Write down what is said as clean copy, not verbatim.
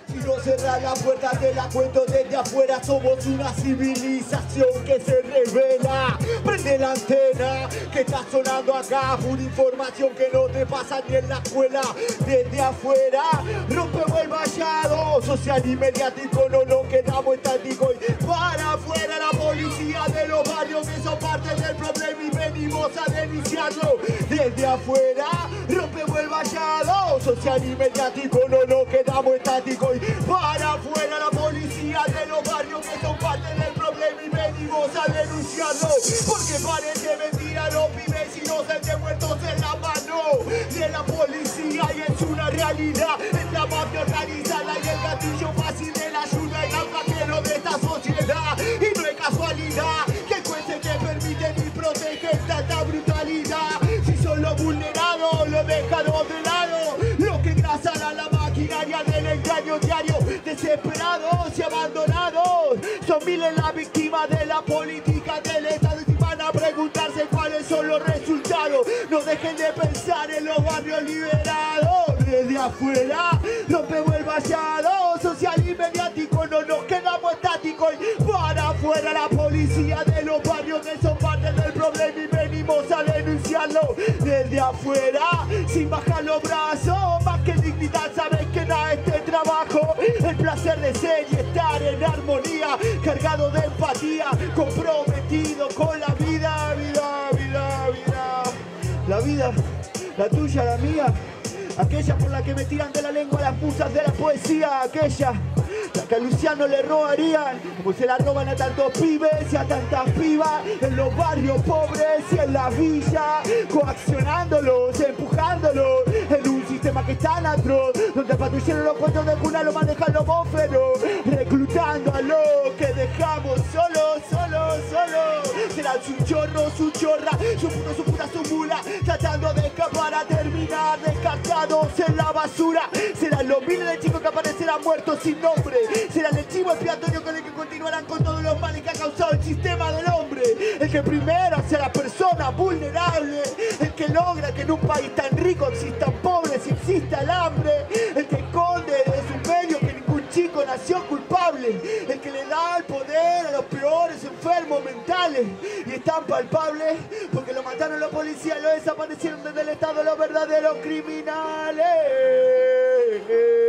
Si no cerras la puerta te la cuento desde afuera. Somos una civilización que se revela. Prende la antena que está sonando acá. Pura información que no te pasa ni en la escuela. Desde afuera rompemos el vallado social y mediático. No nos quedamos estáticos. Y para afuera la policía de los barrios que son parte del problema y venimos a denunciarlo. Desde afuera rompemos el vallado social y mediático. No nos quedamos estáticos. Y para afuera la policía de los barrios que son parte del problema y venimos a denunciarlo. Porque parece mentira, los pibes inocentes muertos en la mano de la policía y es una realidad. Es la mafia organizada y el gatillo fácil de la ayuda y el vaquero de esta sociedad. Y no es casualidad que el juez que permite ni protege tanta brutalidad. Si son los vulnerados, los dejaron de lado, los que engrasan a la maquinaria del engaño diario. Desesperados y abandonados, son miles las víctimas de la política del Estado. Y van a preguntarse cuáles son los resultados. No dejen de pensar en los barrios liberados. Desde afuera rompemos el vallado social y mediático. No nos quedamos estáticos. Y para afuera la policía de los barrios que son parte del problema y venimos a denunciarlo. Desde afuera, sin bajar los brazos, más que dignidad, sabes que nada este trabajo. El placer de ser y estar en armonía, cargado de empatía, comprometido con la vida, la vida, la tuya, la mía, aquella por la que me tiran de la lengua las musas de la poesía, aquella la que a Luciano le robarían, como se la roban a tantos pibes y a tantas pibas en los barrios pobres y en la villa, coaccionándolos, empujándolos en un sistema que es tan atroz, donde patrulleros los cuentos de cuna lo manejan los bóferos, reclutando a los que dejamos solos. Serán su chorro, su chorra, su puto, su puta, su mula, tratando de escapar a terminar descartados en la basura. Serán los miles de chicos que aparecerán muertos sin nombre. Serán el chivo expiatorio con el que continuarán con todos los males que ha causado el sistema del hombre. El que primero hace a la persona vulnerable. El que logra que en un país tan rico existan pobres y exista el hambre. El que esconde de su medio que ningún chico nació culpable. El que le da el poder a los peores enfermos mentales. Y es tan palpable porque lo mataron los policías, lo desaparecieron desde el Estado los verdaderos criminales.